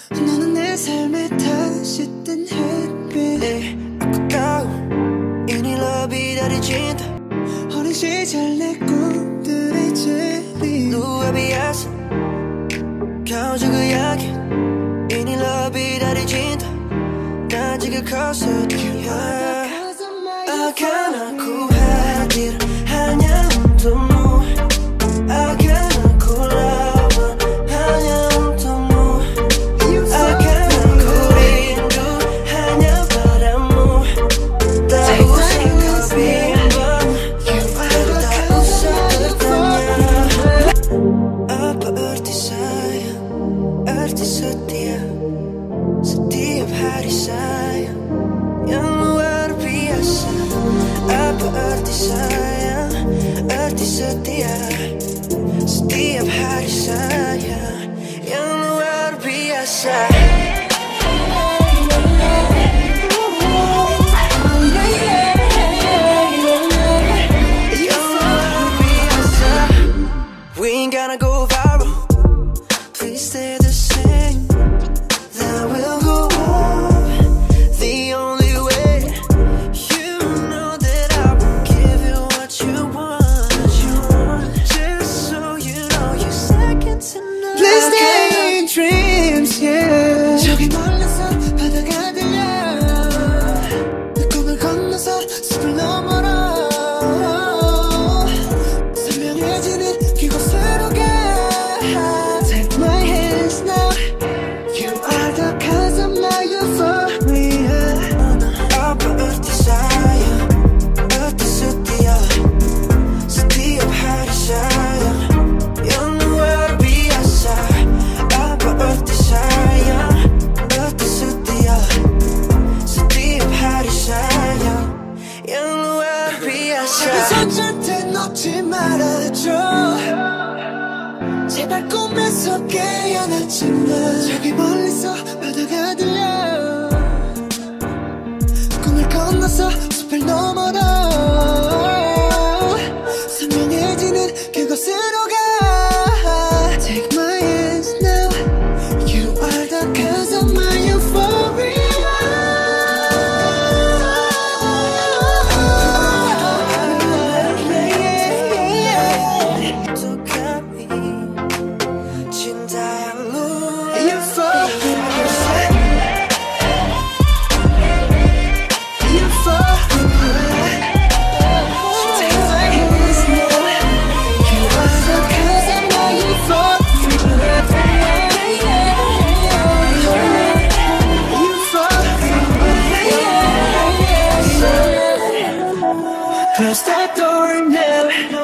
너는 내 삶에 다시 뜬 햇빛 아까워 이니 러비 다리진다 어린 시절 내 꿈들의 제리 누가 비었어 가오지 그 이야기 이니 러비 다리진다 난 지금 커서 뛰어 아가나 구하길 하냐도 뭐 아가나 콜라보 하냐도 뭐 아가나 구린도 하냐 바라모 다 웃어가비 다 웃어가냐 apa arti saya arti setia setiap hari saya yang luar biasa apa arti saya arti setia setiap hari saya yang luar biasa We ain't gonna go viral. Please stay the same. That will go up the only way. You know that I will give you what you want. Just so you know you're second to none. Please stay in dreams, yeah. 저기 멀리서 바다가 들려 내 꿈을 건너서 숲을 넘어라 선명해지는 그곳으로 가 Take my hands now You are the cause of my euphoria apa arti saya arti setia setiap hari saya yang luar biasa apa arti saya arti setia setiap hari saya yang luar biasa 손한테 놓지 말아줘 제발 꿈에서 깨어났지만 저기 멀리서 바다가 들려 꿈을 건너서 숲을 넘어라 선명해지는 그곳으로 가 Take my hands now You are the cause of my euphoria Close that door now